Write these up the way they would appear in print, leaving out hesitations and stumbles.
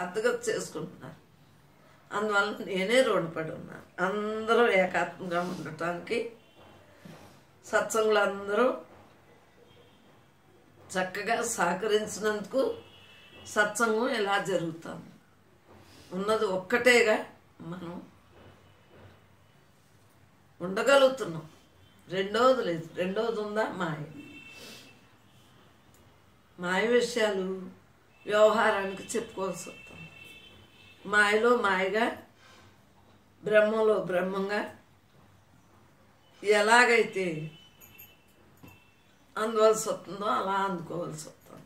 అర్థగతి చేసుకుంటున్నారు. అందువల్ల నేనే రుణపడి ఉన్నాను. అందరూ ఏకాత్మంగా ఉండటానికి సత్సంగులు అందరూ చక్కగా సహకరించినందుకు సత్సంగం ఎలా జరుగుతాం. ఉన్నది ఒక్కటేగా మనం ఉండగలుగుతున్నాం. రెండోది లేదు. రెండోది ఉందా? మాయ విషయాలు వ్యవహారానికి చెప్పుకోవాల్సి వస్తాం. మాయలో మాయగా, బ్రహ్మలో బ్రహ్మంగా ఎలాగైతే అందువలసి వస్తుందో అలా అందుకోవాల్సి వస్తుంది.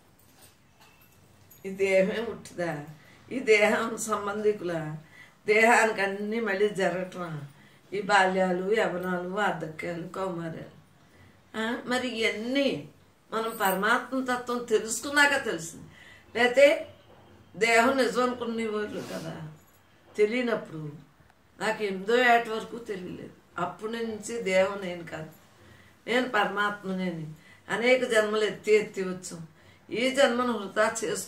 ఈ దేహమే ఉట్టిదా? ఈ దేహం సంబంధికుల దేహానికి అన్నీ మళ్ళీ జరగటం. ఈ బాల్యాలు, యవనాలు, వార్ధక్యాలు, కౌమార్యాలు. మరి ఇవన్నీ మనం పరమాత్మ తత్వం తెలుసుకున్నాక తెలిసింది. లేకపోతే దేహం నిజం అనుకునేవాళ్ళు కదా. తెలియనప్పుడు నాకు 8వ ఏట వరకు తెలియలేదు. అప్పటి నుంచి దేహం నేను కాదు, నేను పరమాత్మనేని. అనేక జన్మలు ఎత్తి ఎత్తి వచ్చాం. ఈ జన్మను వృధా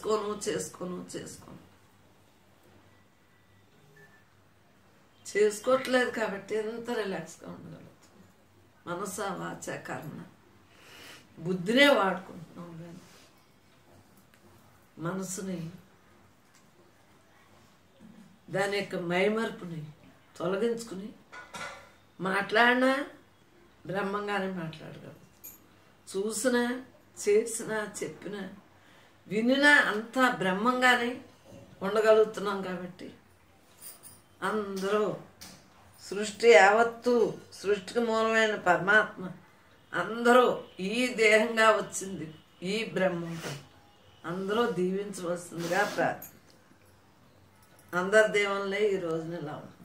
చేసుకోవట్లేదు కాబట్టి ఎంత రిలాక్స్గా ఉండగలుగుతాం. మనస, వాచ, కర్మ, బుద్ధినే వాడుకుంటున్నాం. కానీ మనసుని, దాని యొక్క మైమర్పుని తొలగించుకుని మాట్లాడినా బ్రహ్మంగానే మాట్లాడగలరు. చూసినా, చేసినా, చెప్పినా, వినినా అంతా బ్రహ్మంగానే ఉండగలుగుతున్నాం. కాబట్టి అందరూ సృష్టి యావత్తు, సృష్టికి మూలమైన పరమాత్మ అందరూ ఈ దేహంగా వచ్చింది ఈ బ్రహ్మంతో అందరూ దీవించవలసిందిగా ప్రార్థన. అందరి దేవుళ్ళే ఈ రోజున ఇలా ఉంటుంది.